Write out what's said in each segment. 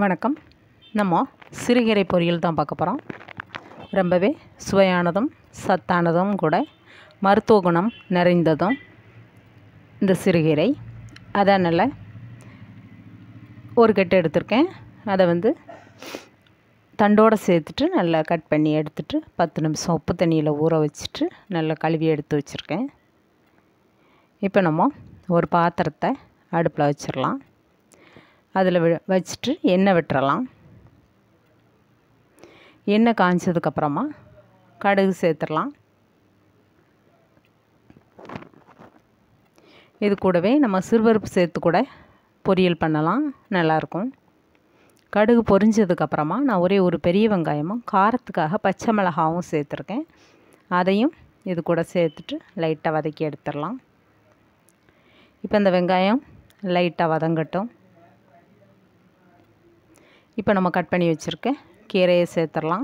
வணக்கம். நம்ம சிறுகீரை பொரியல் தான் பார்க்க போகிறோம். ரொம்பவே சுவையானதும் சத்தானதும் கூட, மருத்துவ குணம் நிறைந்ததும் இந்த சிறுகீரை. அதனால் ஒரு கட்டு எடுத்திருக்கேன். அதை தண்டோடு சேர்த்துட்டு நல்லா கட் பண்ணி எடுத்துட்டு 10 நிமிஷம் உப்பு தண்ணியில் ஊற வச்சுட்டு நல்லா கழுவி எடுத்து வச்சுருக்கேன். இப்போ நம்ம ஒரு பாத்திரத்தை அடுப்பில் வச்சிடலாம். அதில் வச்சுட்டு எண்ணெய் விட்டுறலாம். எண்ணெய் காய்ச்சதுக்கப்புறமா கடுகு சேர்த்துடலாம். இது கூடவே நம்ம சிறுபருப்பு சேர்த்து கூட பொரியல் பண்ணலாம், நல்லாயிருக்கும். கடுகு பொரிஞ்சதுக்கப்புறமா நான் ஒரு பெரிய வெங்காயமும் காரத்துக்காக பச்சை மிளகாவும் சேர்த்துருக்கேன். அதையும் இது கூட சேர்த்துட்டு லைட்டாக வதக்கி எடுத்துடலாம். இப்போ இந்த வெங்காயம் லைட்டாக வதங்கட்டும். இப்போ நம்ம கட் பண்ணி வச்சுருக்க கீரையை சேர்த்துடலாம்.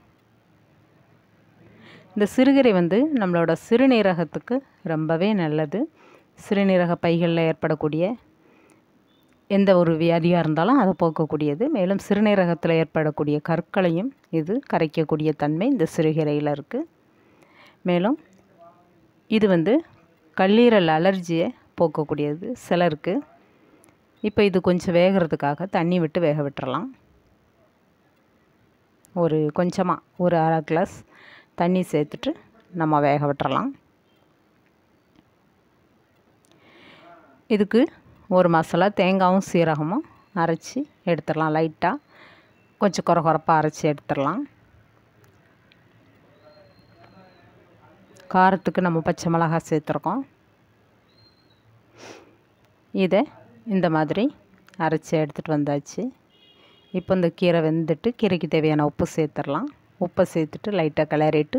இந்த சிறுகீரை நம்மளோட சிறுநீரகத்துக்கு ரொம்பவே நல்லது. சிறுநீரக பைகளில் ஏற்படக்கூடிய எந்த ஒரு வியாதியாக இருந்தாலும் அதை போக்கக்கூடியது. மேலும் சிறுநீரகத்தில் ஏற்படக்கூடிய கற்களையும் இது கரைக்கக்கூடிய தன்மை இந்த சிறுகீரையில் இருக்குது. மேலும் இது கல்லீரல் அலர்ஜியை போக்கக்கூடியது சிலருக்கு. இப்போ இது கொஞ்சம் வேகிறதுக்காக தண்ணி விட்டு வேக விட்டுறலாம். கொஞ்சமாக ஒரு அரை கிளாஸ் தண்ணி சேர்த்துட்டு நம்ம வேக விட்டுறலாம். இதுக்கு ஒரு மசாலா தேங்காயும் சீரகமும் அரைச்சி எடுத்துடலாம். லைட்டாக கொஞ்சம் கொரகொரப்பாக அரைச்சி எடுத்துடலாம். காரத்துக்கு நம்ம பச்சை மிளகாய் சேர்த்துருக்கோம். இதை இந்த மாதிரி அரைச்சி எடுத்துகிட்டு வந்தாச்சு. இப்போ இந்த கீரை வெந்துட்டு கீரைக்கு தேவையான உப்பு சேர்த்துடலாம். உப்பை சேர்த்துட்டு லைட்டாக கிளறிட்டு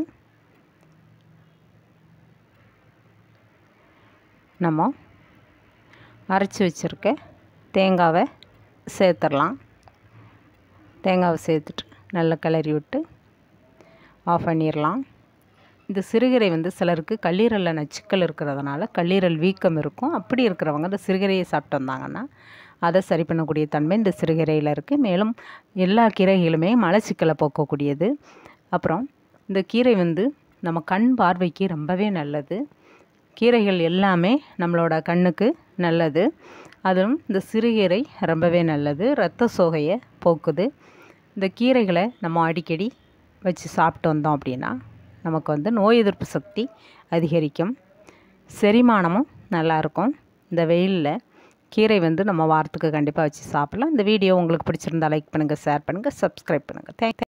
நம்ம அரைச்சி வச்சுருக்க தேங்காவை சேர்த்துடலாம். தேங்காவை சேர்த்துட்டு நல்லா கிளறி விட்டு ஆஃப் பண்ணிடலாம். இந்த சிறுகீரை சிலருக்கு கல்லீரலில் நச்சுக்கள் இருக்கிறதுனால கல்லீரல் வீக்கம் இருக்கும். அப்படி இருக்கிறவங்க இந்த சிறுகீரையை சாப்பிட்டு வந்தாங்கன்னா அதை சரி பண்ணக்கூடிய தன்மை இந்த சிறுகீரையில் இருக்குது. மேலும் எல்லா கீரைகளுமே மலச்சிக்கலை போக்கக்கூடியது. அப்புறம் இந்த கீரை நம்ம கண் பார்வைக்கு ரொம்பவே நல்லது. கீரைகள் எல்லாமே நம்மளோட கண்ணுக்கு நல்லது. அதுவும் இந்த சிறுகீரை ரொம்பவே நல்லது. இரத்த சோகையை போக்குது. இந்த கீரைகளை நம்ம அடிக்கடி வச்சு சாப்பிட்டு வந்தோம் அப்படின்னா நமக்கு நோய் எதிர்ப்பு சக்தி அதிகரிக்கும். செரிமானமும் நல்லாயிருக்கும். இந்த வெயிலில் கீரை நம்ம வாரத்துக்கு கண்டிப்பாக வச்சு சாப்பிட்லாம். இந்த வீடியோ உங்களுக்கு பிடிச்சிருந்தா லைக் பண்ணுங்கள், ஷேர் பண்ணுங்கள், சப்ஸ்கிரைப் பண்ணுங்கள். தேங்க்யூ.